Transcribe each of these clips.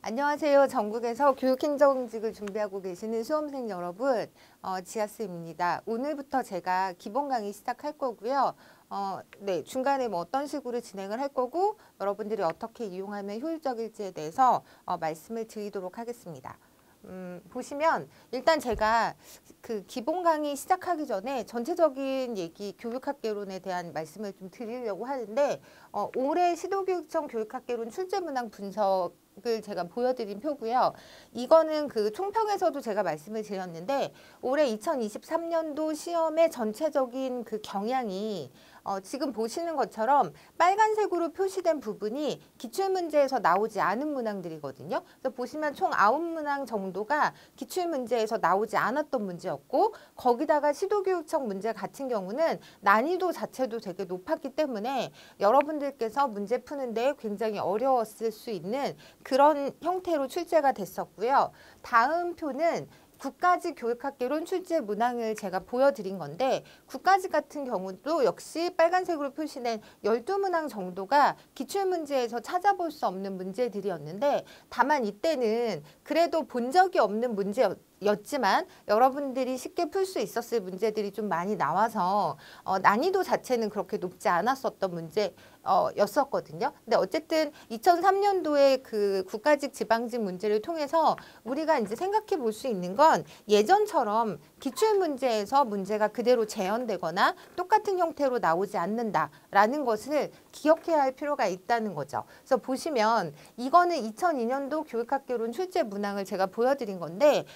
안녕하세요. 전국에서 교육행정직을 준비하고 계시는 수험생 여러분, 지아스입니다. 오늘부터 제가 기본 강의 시작할 거고요. 중간에 뭐 어떤 식으로 진행을 할 거고 여러분들이 어떻게 이용하면 효율적일지에 대해서 말씀을 드리도록 하겠습니다. 보시면 일단 제가 그 기본 강의 시작하기 전에 전체적인 얘기 교육학개론에 대한 말씀을 좀 드리려고 하는데 올해 시도교육청 교육학개론 출제문항 분석을 제가 보여드린 표고요. 이거는 그 총평에서도 제가 말씀을 드렸는데 올해 2023년도 시험의 전체적인 그 경향이 지금 보시는 것처럼 빨간색으로 표시된 부분이 기출문제에서 나오지 않은 문항들이거든요. 그래서 보시면 총 9문항 정도가 기출문제에서 나오지 않았던 문제였고 거기다가 시도교육청 문제 같은 경우는 난이도 자체도 되게 높았기 때문에 여러분들께서 문제 푸는데 굉장히 어려웠을 수 있는 그런 형태로 출제가 됐었고요. 다음 표는 국가직 교육학개론 출제 문항을 제가 보여드린 건데 국가직 같은 경우도 역시 빨간색으로 표시된 12문항 정도가 기출문제에서 찾아볼 수 없는 문제들이었는데 다만 이때는 그래도 본 적이 없는 문제였지만 여러분들이 쉽게 풀 수 있었을 문제들이 좀 많이 나와서 난이도 자체는 그렇게 높지 않았었던 문제 였었거든요. 근데 어쨌든 2003년도에 그 국가직 지방직 문제를 통해서 우리가 이제 생각해 볼 수 있는 건 예전처럼 기출문제에서 문제가 그대로 재현되거나 똑같은 형태로 나오지 않는다라는 것을 기억해야 할 필요가 있다는 거죠. 그래서 보시면 이거는 2002년도 교육학개론 출제 문항을 제가 보여드린 건데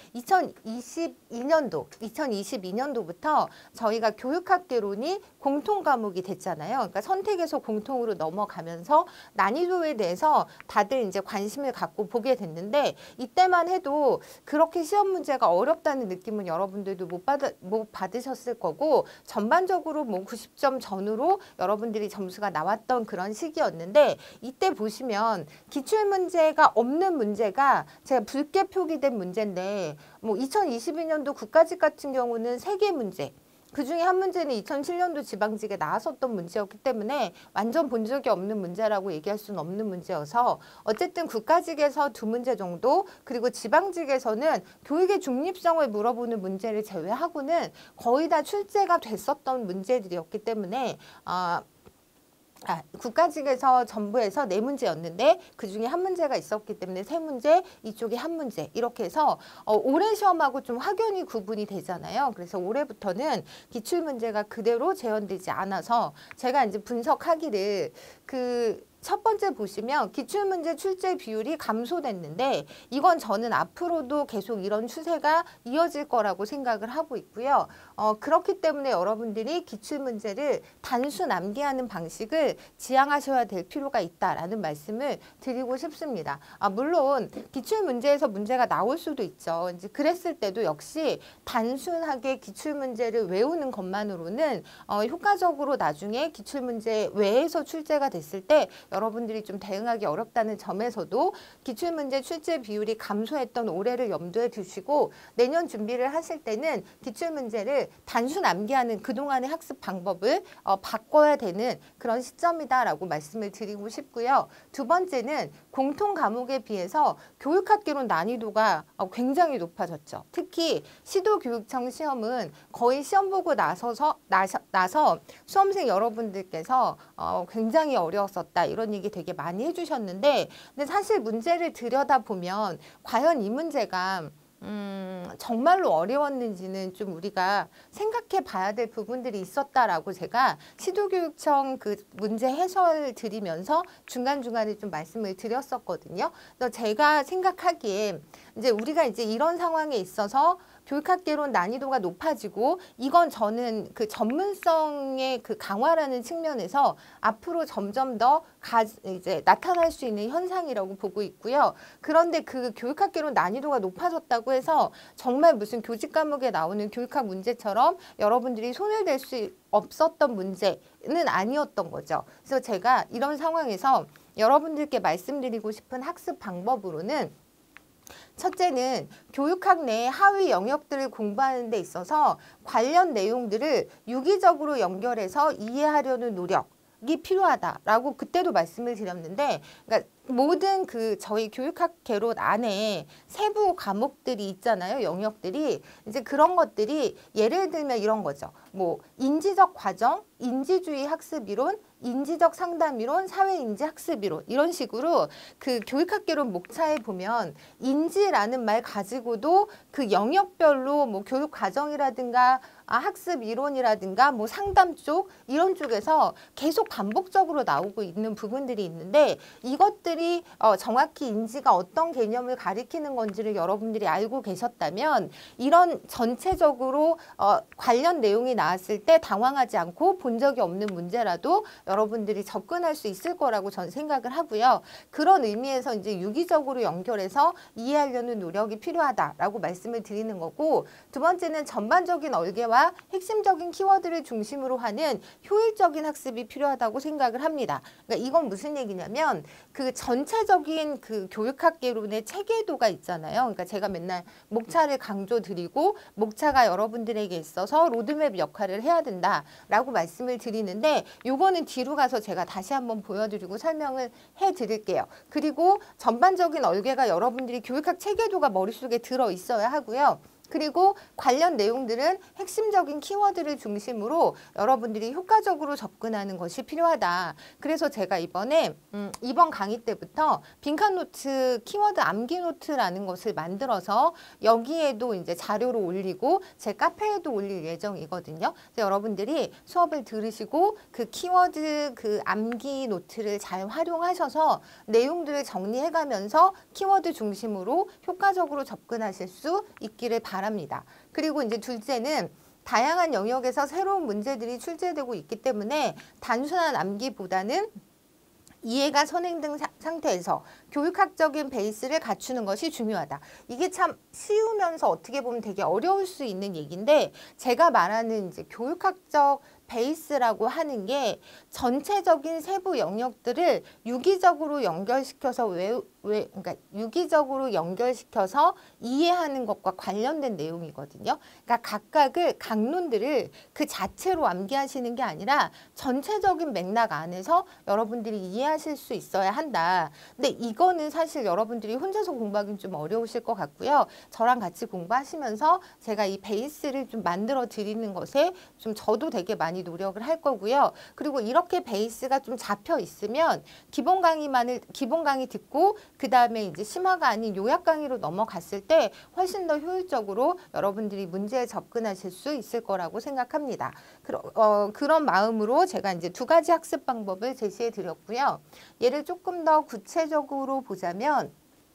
2022년도부터 저희가 교육학개론이 공통 과목이 됐잖아요. 그러니까 선택에서 공통으로 넘어가면서 난이도에 대해서 다들 이제 관심을 갖고 보게 됐는데 이때만 해도 그렇게 시험 문제가 어렵다는 느낌은 여러분들도 못 받으셨을 거고 전반적으로 뭐 90점 전후로 여러분들이 점수가 나왔던 그런 시기였는데 이때 보시면 기출문제가 없는 문제가 제가 붉게 표기된 문제인데 뭐 2022년도 국가직 같은 경우는 3개 문제 그중에 한 문제는 2007년도 지방직에 나왔었던 문제였기 때문에 완전 본 적이 없는 문제라고 얘기할 수는 없는 문제여서 어쨌든 국가직에서 2문제 정도 그리고 지방직에서는 교육의 중립성을 물어보는 문제를 제외하고는 거의 다 출제가 됐었던 문제들이었기 때문에 국가직에서 전부에서 4문제였는데 그중에 한 문제가 있었기 때문에 3문제, 이쪽에 한 문제 이렇게 해서 올해 시험하고 좀 확연히 구분이 되잖아요. 그래서 올해부터는 기출문제가 그대로 재현되지 않아서 제가 이제 분석하기를 첫 번째 보시면 기출문제 출제 비율이 감소됐는데 이건 저는 앞으로도 계속 이런 추세가 이어질 거라고 생각을 하고 있고요. 그렇기 때문에 여러분들이 기출문제를 단순 암기하는 방식을 지향하셔야 될 필요가 있다라는 말씀을 드리고 싶습니다. 물론 기출문제에서 문제가 나올 수도 있죠. 이제 그랬을 때도 역시 단순하게 기출문제를 외우는 것만으로는 효과적으로 나중에 기출문제 외에서 출제가 됐을 때 여러분들이 좀 대응하기 어렵다는 점에서도 기출문제 출제 비율이 감소했던 올해를 염두에 두시고 내년 준비를 하실 때는 기출문제를 단순 암기하는 그동안의 학습 방법을 바꿔야 되는 그런 시점이다라고 말씀을 드리고 싶고요. 두 번째는 공통 과목에 비해서 교육학개론 난이도가 굉장히 높아졌죠. 특히 시도교육청 시험은 거의 시험 보고 나서 수험생 여러분들께서 굉장히 어려웠었다 이런 얘기 되게 많이 해주셨는데 근데 사실 문제를 들여다보면 과연 이 문제가 정말로 어려웠는지는 좀 우리가 생각해 봐야 될 부분들이 있었다라고 제가 시도교육청 그 문제 해설 드리면서 중간중간에 좀 말씀을 드렸었거든요. 그래서 제가 생각하기에 이제 우리가 이제 이런 상황에 있어서 교육학개론 난이도가 높아지고 이건 저는 그 전문성의 그 강화라는 측면에서 앞으로 점점 더 이제 나타날 수 있는 현상이라고 보고 있고요. 그런데 그 교육학개론 난이도가 높아졌다고 해서 정말 무슨 교직 과목에 나오는 교육학 문제처럼 여러분들이 손을 댈 수 없었던 문제는 아니었던 거죠. 그래서 제가 이런 상황에서 여러분들께 말씀드리고 싶은 학습 방법으로는 첫째는 교육학 내의 하위 영역들을 공부하는 데 있어서 관련 내용들을 유기적으로 연결해서 이해하려는 노력이 필요하다라고 그때도 말씀을 드렸는데 그러니까 모든 그 저희 교육학 개론 안에 세부 과목들이 있잖아요. 영역들이. 이제 그런 것들이 예를 들면 이런 거죠. 뭐 인지적 과정, 인지주의 학습 이론, 인지적 상담 이론, 사회인지 학습 이론 이런 식으로 그 교육학개론 목차에 보면 인지라는 말 가지고도 그 영역별로 뭐 교육 과정이라든가 학습 이론이라든가 뭐 상담 쪽 이런 쪽에서 계속 반복적으로 나오고 있는 부분들이 있는데 이것들이 정확히 인지가 어떤 개념을 가리키는 건지를 여러분들이 알고 계셨다면 이런 전체적으로 관련 내용이 나왔을 때 당황하지 않고 본 적이 없는 문제라도 여러분들이 접근할 수 있을 거라고 저는 생각을 하고요. 그런 의미에서 이제 유기적으로 연결해서 이해하려는 노력이 필요하다라고 말씀을 드리는 거고 두 번째는 전반적인 얼개와 핵심적인 키워드를 중심으로 하는 효율적인 학습이 필요하다고 생각을 합니다. 그러니까 이건 무슨 얘기냐면 그 전체적인 그 교육학개론의 체계도가 있잖아요. 그러니까 제가 맨날 목차를 강조드리고 목차가 여러분들에게 있어서 로드맵 역할을 해야 된다라고 말씀을 드리는데 요거는 뒤로 가서 제가 다시 한번 보여드리고 설명을 해드릴게요. 그리고 전반적인 얼개가 여러분들이 교육학 체계도가 머릿속에 들어 있어야 하고요. 그리고 관련 내용들은 핵심적인 키워드를 중심으로 여러분들이 효과적으로 접근하는 것이 필요하다. 그래서 제가 이번에 이번 강의 때부터 빈칸 노트 키워드 암기 노트라는 것을 만들어서 여기에도 이제 자료로 올리고 제 카페에도 올릴 예정이거든요. 그래서 여러분들이 수업을 들으시고 그 키워드 그 암기 노트를 잘 활용하셔서 내용들을 정리해가면서 키워드 중심으로 효과적으로 접근하실 수 있기를 바랍니다. 그리고 이제 둘째는 다양한 영역에서 새로운 문제들이 출제되고 있기 때문에 단순한 암기보다는 이해가 선행된 상태에서 교육학적인 베이스를 갖추는 것이 중요하다. 이게 참 쉬우면서 어떻게 보면 되게 어려울 수 있는 얘기인데 제가 말하는 이제 교육학적 베이스라고 하는 게 전체적인 세부 영역들을 유기적으로 연결시켜서 그러니까 유기적으로 연결시켜서 이해하는 것과 관련된 내용이거든요. 그러니까 각각을 강론들을 그 자체로 암기하시는 게 아니라 전체적인 맥락 안에서 여러분들이 이해하실 수 있어야 한다. 근데 이거는 사실 여러분들이 혼자서 공부하기는 좀 어려우실 것 같고요. 저랑 같이 공부하시면서 제가 이 베이스를 좀 만들어 드리는 것에 좀 저도 되게 많이 노력을 할 거고요. 그리고 이렇게 베이스가 좀 잡혀 있으면 기본 강의 듣고 그 다음에 이제 심화가 아닌 요약 강의로 넘어갔을 때 훨씬 더 효율적으로 여러분들이 문제에 접근하실 수 있을 거라고 생각합니다. 그런 마음으로 제가 이제 두 가지 학습 방법을 제시해 드렸고요. 얘를 조금 더 구체적으로 보자면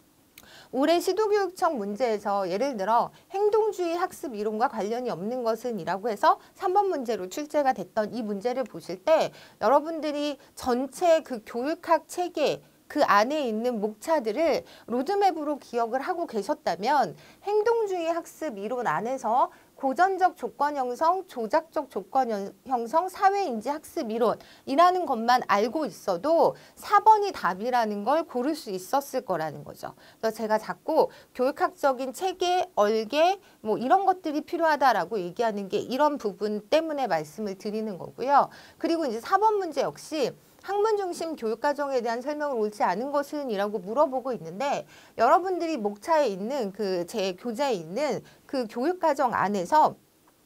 올해 시도교육청 문제에서 예를 들어 행동주의 학습 이론과 관련이 없는 것은 이라고 해서 3번 문제로 출제가 됐던 이 문제를 보실 때 여러분들이 전체 그 교육학 체계 그 안에 있는 목차들을 로드맵으로 기억을 하고 계셨다면 행동주의 학습 이론 안에서 고전적 조건 형성, 조작적 조건 형성, 사회인지 학습 이론이라는 것만 알고 있어도 4번이 답이라는 걸 고를 수 있었을 거라는 거죠. 그래서 제가 자꾸 교육학적인 체계, 얼개 뭐 이런 것들이 필요하다라고 얘기하는 게 이런 부분 때문에 말씀을 드리는 거고요. 그리고 이제 4번 문제 역시 학문 중심 교육과정에 대한 설명을 옳지 않은 것은 이라고 물어보고 있는데 여러분들이 목차에 있는 그 제 교재에 있는 그 교육과정 안에서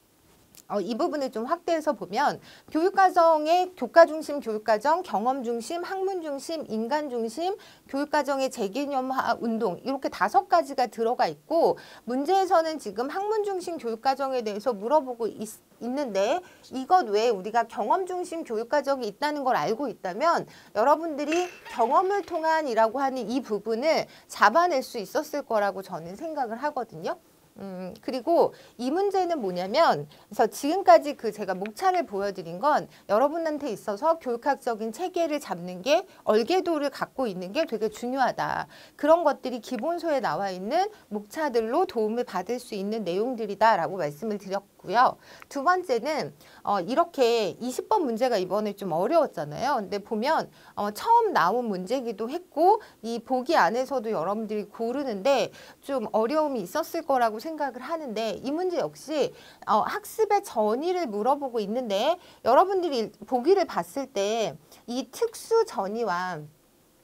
이 부분을 좀 확대해서 보면 교육과정의 교과중심 교육과정, 경험중심, 학문중심, 인간중심, 교육과정의 재개념화 운동 이렇게 5가지가 들어가 있고 문제에서는 지금 학문중심 교육과정에 대해서 물어보고 있는데 이것 외에 우리가 경험중심 교육과정이 있다는 걸 알고 있다면 여러분들이 경험을 통한이라고 하는 이 부분을 잡아낼 수 있었을 거라고 저는 생각을 하거든요. 그리고 이 문제는 뭐냐면 그래서 지금까지 그 제가 목차를 보여드린 건 여러분한테 있어서 교육학적인 체계를 잡는 게 얼개도를 갖고 있는 게 되게 중요하다. 그런 것들이 기본서에 나와 있는 목차들로 도움을 받을 수 있는 내용들이다라고 말씀을 드렸고요. 두 번째는 이렇게 20번 문제가 이번에 좀 어려웠잖아요. 근데 보면 처음 나온 문제기도 했고 이 보기 안에서도 여러분들이 고르는데 좀 어려움이 있었을 거라고 생각을 하는데 이 문제 역시 학습의 전의를 물어보고 있는데 여러분들이 보기를 봤을 때 이 특수 전의와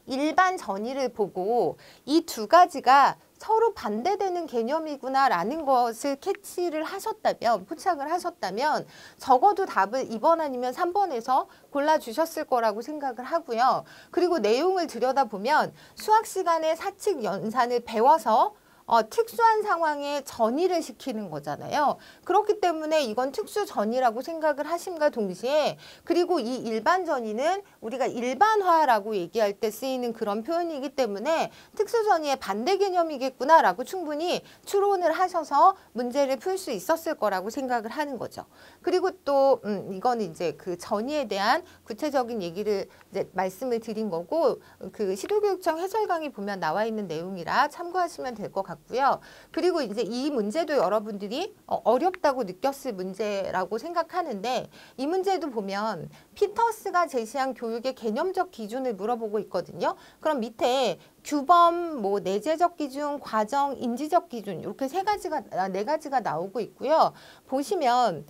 일반 전이를 보고 이 두 가지가 서로 반대되는 개념이구나라는 것을 캐치를 하셨다면, 포착을 하셨다면 적어도 답을 2번 아니면 3번에서 골라주셨을 거라고 생각을 하고요. 그리고 내용을 들여다보면 수학 시간에 사칙 연산을 배워서 특수한 상황에 전이를 시키는 거잖아요. 그렇기 때문에 이건 특수 전이라고 생각을 하심과 동시에, 그리고 이 일반 전이는 우리가 일반화라고 얘기할 때 쓰이는 그런 표현이기 때문에 특수 전이의 반대 개념이겠구나라고 충분히 추론을 하셔서 문제를 풀 수 있었을 거라고 생각을 하는 거죠. 그리고 또 이거는 이제 그 전이에 대한 구체적인 얘기를 이제 말씀을 드린 거고, 그 시도교육청 해설 강의 보면 나와 있는 내용이라 참고하시면 될 것 같고요. 그리고 이제 이 문제도 여러분들이 어렵다고 느꼈을 문제라고 생각하는데, 이 문제도 보면 피터스가 제시한 교육의 개념적 기준을 물어보고 있거든요. 그럼 밑에 규범, 뭐 내재적 기준, 과정, 인지적 기준 이렇게 네 가지가 나오고 있고요. 보시면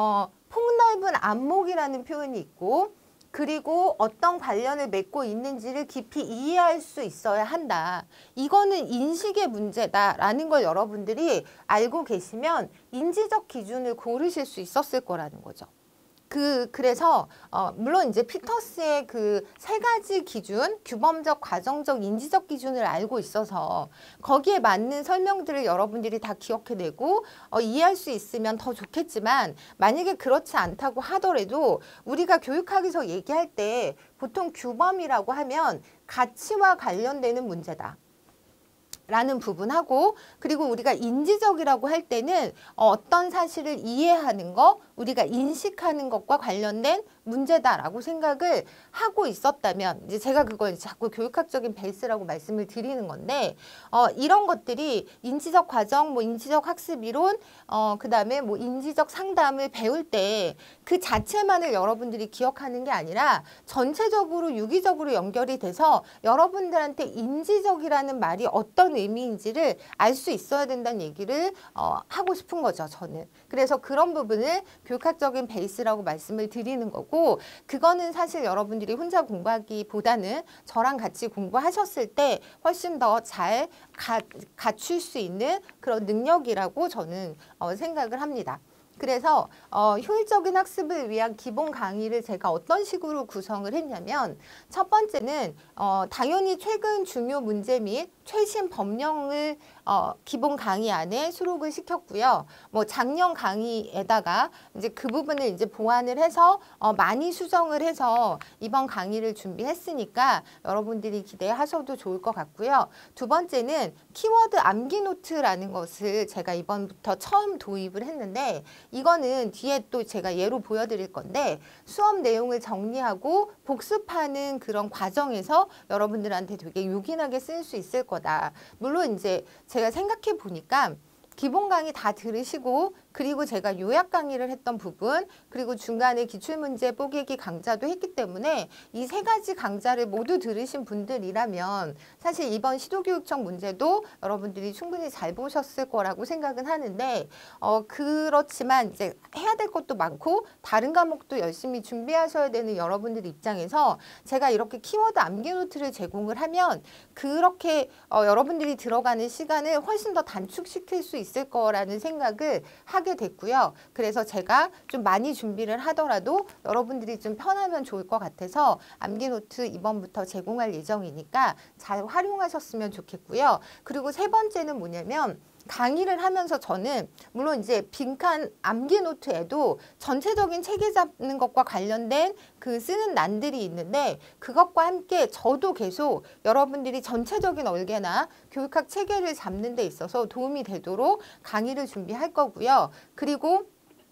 폭넓은 안목이라는 표현이 있고, 그리고 어떤 관련을 맺고 있는지를 깊이 이해할 수 있어야 한다. 이거는 인식의 문제다라는 걸 여러분들이 알고 계시면 인지적 기준을 고르실 수 있었을 거라는 거죠. 그래서 물론 이제 피터스의 그 세 가지 기준, 규범적, 과정적, 인지적 기준을 알고 있어서 거기에 맞는 설명들을 여러분들이 다 기억해내고 이해할 수 있으면 더 좋겠지만, 만약에 그렇지 않다고 하더라도 우리가 교육학에서 얘기할 때 보통 규범이라고 하면 가치와 관련되는 문제다 라는 부분하고, 그리고 우리가 인지적이라고 할 때는 어떤 사실을 이해하는 것, 우리가 인식하는 것과 관련된 문제다라고 생각을 하고 있었다면, 이제 제가 그걸 자꾸 교육학적인 베이스라고 말씀을 드리는 건데, 이런 것들이 인지적 과정, 뭐 인지적 학습 이론, 그 다음에 뭐 인지적 상담을 배울 때 그 자체만을 여러분들이 기억하는 게 아니라 전체적으로 유기적으로 연결이 돼서 여러분들한테 인지적이라는 말이 어떤 의미인지를 알 수 있어야 된다는 얘기를 하고 싶은 거죠, 저는. 그래서 그런 부분을 교육학적인 베이스라고 말씀을 드리는 거고, 그거는 사실 여러분들이 혼자 공부하기보다는 저랑 같이 공부하셨을 때 훨씬 더 잘 갖출 수 있는 그런 능력이라고 저는 생각을 합니다. 그래서 효율적인 학습을 위한 기본 강의를 제가 어떤 식으로 구성을 했냐면, 첫 번째는 당연히 최근 중요 문제 및 최신 법령을 기본 강의 안에 수록을 시켰고요. 뭐 작년 강의에다가 이제 그 부분을 이제 보완을 해서 많이 수정을 해서 이번 강의를 준비했으니까 여러분들이 기대하셔도 좋을 것 같고요. 두 번째는 키워드 암기 노트라는 것을 제가 이번부터 처음 도입을 했는데, 이거는 뒤에 또 제가 예로 보여드릴 건데, 수업 내용을 정리하고 복습하는 그런 과정에서 여러분들한테 되게 요긴하게 쓸 수 있을 거다. 물론 이제 제가 생각해 보니까 기본 강의 다 들으시고, 그리고 제가 요약 강의를 했던 부분, 그리고 중간에 기출문제 뽀개기 강좌도 했기 때문에 이 세 가지 강좌를 모두 들으신 분들이라면 사실 이번 시도교육청 문제도 여러분들이 충분히 잘 보셨을 거라고 생각은 하는데, 그렇지만 이제 해야 될 것도 많고 다른 과목도 열심히 준비하셔야 되는 여러분들 입장에서 제가 이렇게 키워드 암기 노트를 제공을 하면 그렇게 여러분들이 들어가는 시간을 훨씬 더 단축시킬 수 있을 거라는 생각을 하게 됐고요. 그래서 제가 좀 많이 준비를 하더라도 여러분들이 좀 편하면 좋을 것 같아서 암기 노트 이번부터 제공할 예정이니까 잘 활용하셨으면 좋겠고요. 그리고 세 번째는 뭐냐면, 강의를 하면서 저는 물론 이제 빈칸 암기 노트에도 전체적인 체계 잡는 것과 관련된 그 쓰는 난들이 있는데, 그것과 함께 저도 계속 여러분들이 전체적인 얼개나 교육학 체계를 잡는 데 있어서 도움이 되도록 강의를 준비할 거고요. 그리고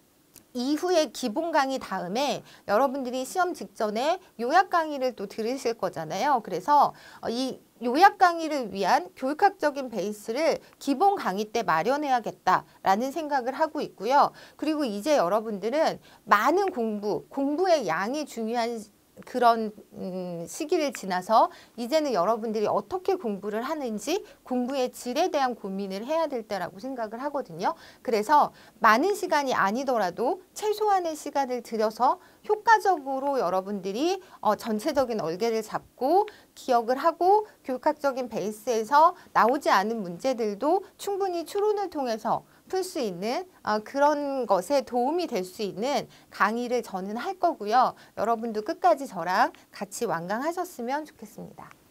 이후에 기본 강의 다음에 여러분들이 시험 직전에 요약 강의를 또 들으실 거잖아요. 그래서 이 요약 강의를 위한 교육학적인 베이스를 기본 강의 때 마련해야겠다라는 생각을 하고 있고요. 그리고 이제 여러분들은 많은 공부의 양이 중요한 그런 시기를 지나서 이제는 여러분들이 어떻게 공부를 하는지 공부의 질에 대한 고민을 해야 될 때라고 생각을 하거든요. 그래서 많은 시간이 아니더라도 최소한의 시간을 들여서 효과적으로 여러분들이 전체적인 얼개를 잡고 기억을 하고 교육학적인 베이스에서 나오지 않은 문제들도 충분히 추론을 통해서 풀 수 있는 그런 것에 도움이 될 수 있는 강의를 저는 할 거고요. 여러분도 끝까지 저랑 같이 완강하셨으면 좋겠습니다.